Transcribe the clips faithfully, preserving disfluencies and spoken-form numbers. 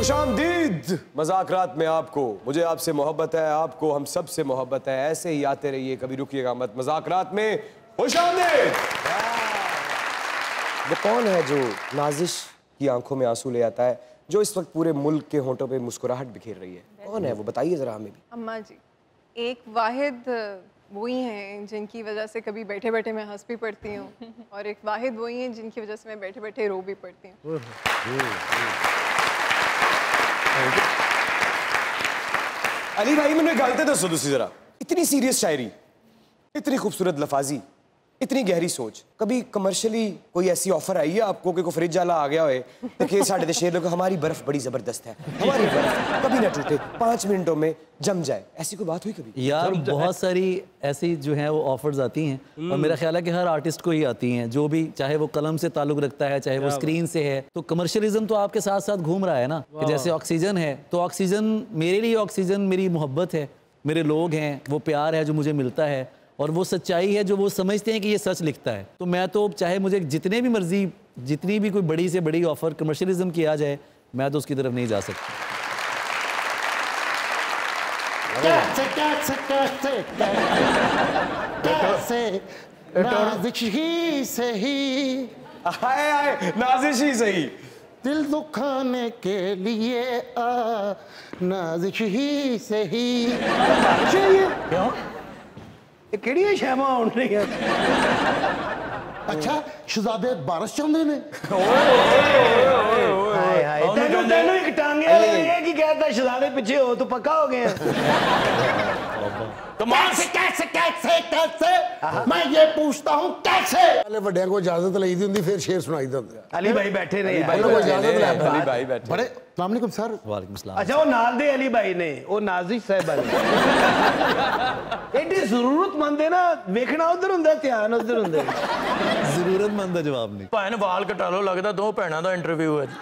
खुशामदीद मज़ाकरात में आपको, मुझे आपसे मोहब्बत है, आपको हम सब से मोहब्बत है, ऐसे ही आते रहिए, कभी रुकिएगा मत। मज़ाकरात में खुशामदीद। वो कौन है जो नाजिश की आंखों में आंसू ले आता है, जो इस वक्त पूरे मुल्क के होंठों पे मुस्कुराहट बिखेर रही है? कौन है वो, बताइए जरा हमें भी। अम्मा जी, एक वाहिद वही हैं जिनकी वजह से कभी बैठे बैठे मैं हंस भी पड़ती हूँ और एक वाहिद वही हैं जिनकी वजह से मैं बैठे बैठे रो भी पड़ती हूँ। अली भाई मैंने गलते दसो तुसी जरा, इतनी सीरियस शायरी, इतनी खूबसूरत लफाजी, इतनी गहरी सोच, कभी कमर्शियली कोई ऐसी ऑफर आई है आपको कि कोई फ्रिज वाला आ गया होए कि साढ़े शेर लोग हमारी बर्फ बड़ी जबरदस्त है, हमारी बर्फ कभी ना टूटे, पाँच मिनटों में जम जाए, ऐसी कोई बात हुई कभी? यार बहुत सारी ऐसी जो हैं वो ऑफर्स आती हैं और मेरा ख्याल है कि हर आर्टिस्ट को ही आती हैं, जो भी चाहे वो कलम से ताल्लुक रखता है, चाहे वो स्क्रीन से है। तो कमर्शियलिज्म तो आपके साथ साथ घूम रहा है ना, कि जैसे ऑक्सीजन है, तो ऑक्सीजन मेरे लिए ऑक्सीजन मेरी मोहब्बत है, मेरे लोग हैं, वो प्यार है जो मुझे मिलता है और वो सच्चाई है जो वो समझते हैं कि ये सच लिखता है। तो मैं तो चाहे मुझे जितने भी मर्जी जितनी भी कोई बड़ी से बड़ी ऑफर कमर्शियलिज्म की आ जाए, मैं तो उसकी तरफ नहीं जा सकता। कैसे कैसे कैसे कैसे नाज़िश ही सही, हाय हाय नाज़िश ही सही, दिल दुखाने के लिए आ नाज़िश ही सही। क्यों ये केड़ी शैमा होन रही है? अच्छा शहजादे बारिश चाहते ने? हाय हाय तेनू तेनू एक टांगे ये की कहता शहजादे पीछे हो तो पक्का हो गए। कैसे कैसे कैसे कैसे मैं ये पूछता हूँ कैसे? पहले बड़े को इजाजत ली थी फिर शेर सुनाई दी। अली भाई बैठे रहे, अली भाई बैठे। बड़े अस्सलाम वालेकुम सर। वालेकुम सलाम। अच्छा वो नाल दे अली भाई ने वो नाज़िश साहब एडी जरूरतमंद है ना, वेखना उधर हुंदा ध्यान उधर हुंदा। जरूरतमंद जवाब नहीं। भाई ने वाल कटा लो, लगता दो भैनों का इंटरव्यू है।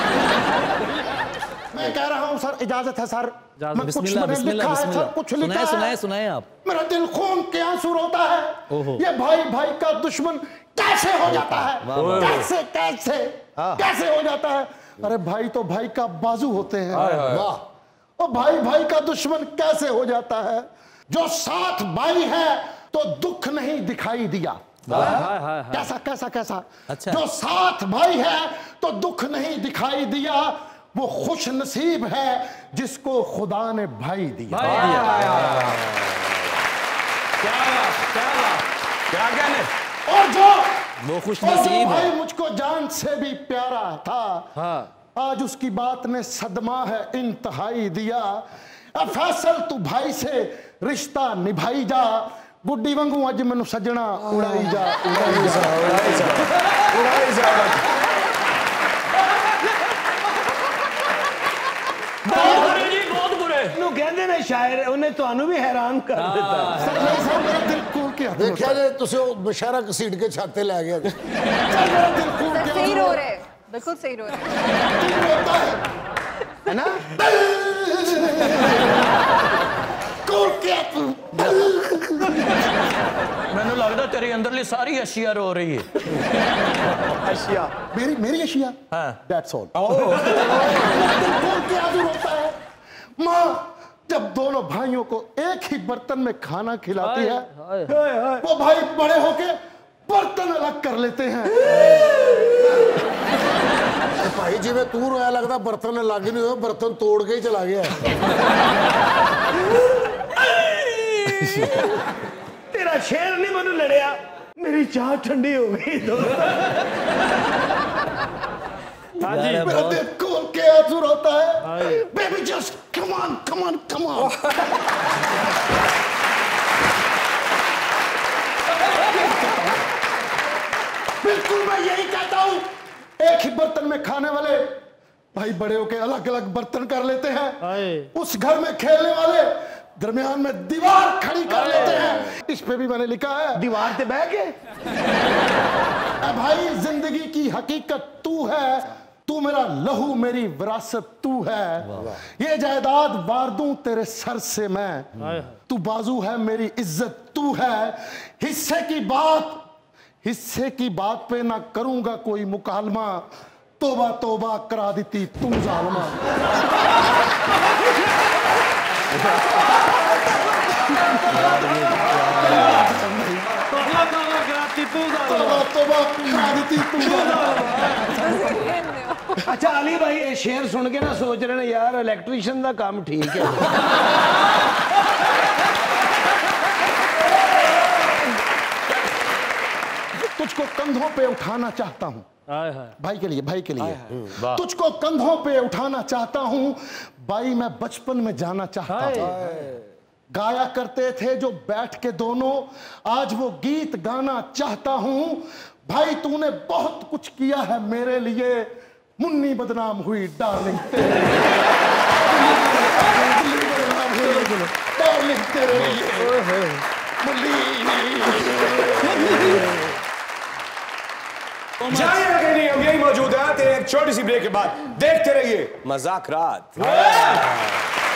मैं कह रहा हूँ सर इजाजत है सर, मैं कुछ बिस्मिल्लाह मैंने बिस्मिल्लाह लिखा है सर, कुछ लिखा सुनाए है। सुनाए सुनाए आप। मेरा दिल खून के आंसू रोता है, ये भाई भाई का दुश्मन कैसे हो जाता है, कैसे कैसे कैसे हो जाता है? अरे भाई तो भाई का बाजू होते हैं, वाह। और भाई भाई का दुश्मन कैसे हो जाता है? जो साथ भाई है तो दुख नहीं दिखाई दिया। कैसा कैसा कैसा? अच्छा। जो साथ भाई है तो दुख नहीं दिखाई दिया, वो खुश नसीब है जिसको खुदा ने भाई दिया। क्या क्या क्या कहने? और जो वो खुश और जो नसीब भाई है। मुझको जान से भी प्यारा था, हाँ। आज उसकी बात ने सदमा है इंतहाई दिया। अब फैसल तू भाई से रिश्ता निभाई जा, गुड्डी वांगू अज मैनू सजना उड़ाई जा उड़ाई जा उड़ाई जा उड़ाई जा। बहुत बुरे नु कहंदे ने शायर, उन्हें ਤੁਹਾਨੂੰ भी हैरान कर ਦਿੱਤਾ। सर नहीं सर मेरा दिल खोल के हाथ देखा जे तुसे ओ बशारा घसीट के छाते ले गया। मेरा दिल खोल के सही रो रहे, बिल्कुल सही रो रहे रोता है है ना? खोल के हाथ। मैंने लगता तेरी अंदरली सारी अशिया रो रही है। अशिया मेरी मेरी अशिया, हाँ। That's all. दिल खोल के आंसू रोता है। माँ जब दोनों भाइयों को एक ही बर्तन में खाना खिलाती है, वो भाई बड़े होके बर्तन अलग कर लेते हैं। भाई जिवें तू रोया लगता बर्तन लग ही नहीं हुए, बर्तन तोड़ के ही चला गया। तेरा शेर नहीं मैनू लड़िया, मेरी चाह ठंडी हो गई दोस्त। हाँ जी मेरा दिल खोल के आंसू रोता है। Baby just come on come on come on. बिल्कुल मैं यही कहता हूँ, एक ही बर्तन में खाने वाले भाई बड़े होके अलग अलग बर्तन कर लेते हैं। उस घर में खेलने वाले दरमियान में दीवार खड़ी कर लेते हैं। इस पे भी मैंने लिखा है, दीवार पे बह के भाई जिंदगी की हकीकत तू है, तू मेरा लहू मेरी विरासत तू है, ये जायदाद वार दूं तेरे सर से मैं, तू बाजू है मेरी इज्जत तू है, हिस्से की बात हिस्से की बात पे ना करूंगा कोई मुकालमा, तोबा तोबा करा देती तुम जालमा। तोबा तोबा करा देती तुम जालमा। अच्छा अली भाई ये शेर सुन के ना सोच रहे हैं यार इलेक्ट्रीशियन का काम ठीक है। तुझको कंधों पे उठाना चाहता हूँ, भाई के लिए, भाई के लिए, तुझको कंधों पे उठाना चाहता हूँ, भाई मैं बचपन में जाना चाहता हूँ। गाया करते थे जो बैठ के दोनों, आज वो गीत गाना चाहता हूँ। भाई तूने बहुत कुछ किया है मेरे लिए, मुन्नी बदनाम हुई डार्लिंग तेरे डार्लिंग तेरे लिए जाइएगा कहीं नहीं, हम यही मौजूद हैं। तेरे एक छोटी सी ब्रेक के बाद देखते रहिए मजाक रात।